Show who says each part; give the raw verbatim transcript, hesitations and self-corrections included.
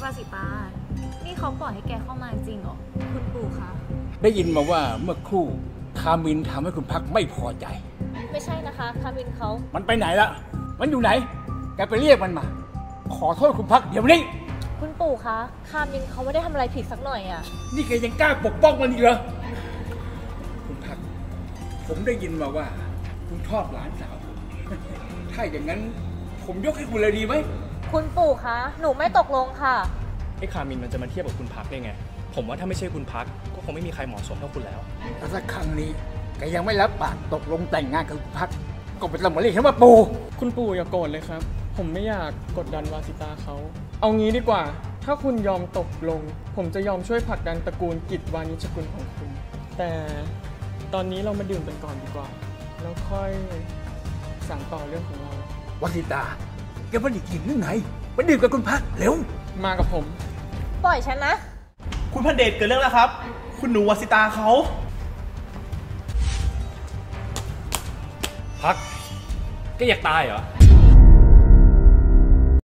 Speaker 1: วาสิตานี่เขาปล่อยให้แกเข้ามาจริงเหรอคุณปู่คะ
Speaker 2: ได้ยินมาว่าเมื่อครู่คามินทำให้คุณพักไม่พอใจ
Speaker 1: ไม่ใช่นะคะคามินเขา
Speaker 2: มันไปไหนละมันอยู่ไหนแกไปเรียกมันมาขอโทษคุณพักเดี๋ยวนี้
Speaker 1: คุณปู่คะคามินเขาไม่ได้ทำอะไรผิดสักหน่อยอ่ะ
Speaker 2: นี่แกยังกล้าปกป้องมันอีกเหรอคุณพักผมได้ยินมาว่าคุณชอบหลานสาวผมถ้าอย่างนั้นผมยกให้คุณเลยดีไหม
Speaker 1: คุณปู่คะหนูไม่ตกลงค่ะ
Speaker 3: ไอ้คามินมันจะมาเทียบกับคุณพักได้ไงผมว่าถ้าไม่ใช่คุณพักก็คงไม่มีใครเหมาะสมเท่าคุณแล้ว
Speaker 2: แต่ถ้าครั้งนี้แกยังไม่รับปากตกลงแต่งงานกับคุณพักก็ไม่ต้องมาเรียกฉันว่าปู่
Speaker 4: คุณปู่อย่าโกรธเลยครับผมไม่อยากกดดันวาสิตาเขาเอางี้ดีกว่าถ้าคุณยอมตกลงผมจะยอมช่วยผลักดันตระกูลกิจวานิชกุลของคุณแต่ตอนนี้เรามาดื่มกันก่อนดีกว่าแล้วค่อยสั่งต่อเรื่องของเรา
Speaker 2: วาสิตาแกไม่ได้กินเรื่องไหนมาดื่มกับคุณพักเร็ว
Speaker 4: มากับผม
Speaker 1: ปล่อยฉันนะ
Speaker 5: คุณพันเดชเกิดเรื่องแล้วครับคุณหนูวาสิตาเขา
Speaker 3: พักแกอยากตายเหรอ